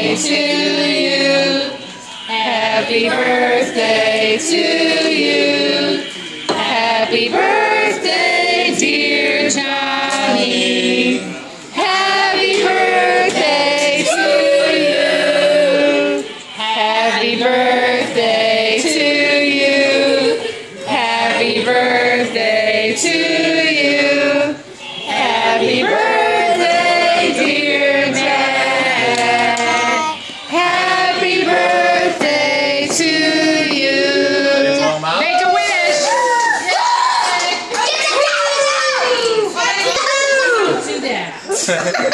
birthday to you. Happy birthday to you. Happy birthday, dear Johnny. Happy birthday to you. Happy birthday to you. Happy birthday to you. Happy birthday, dear Dad. Happy birthday to you. Make a wish. Do that.